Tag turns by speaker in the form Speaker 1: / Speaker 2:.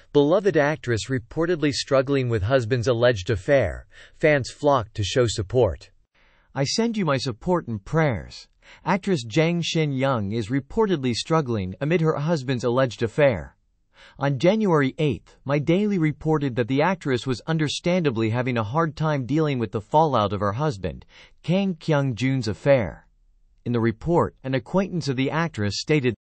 Speaker 1: Beloved actress reportedly struggling with husband's alleged affair. Fans flocked to show support.
Speaker 2: I send you my support and prayers. Actress Jang Shin Young is reportedly struggling amid her husband's alleged affair. On January 8, My Daily reported that the actress was understandably having a hard time dealing with the fallout of her husband, Kang Kyung Joon's affair. In the report, an acquaintance of the actress stated,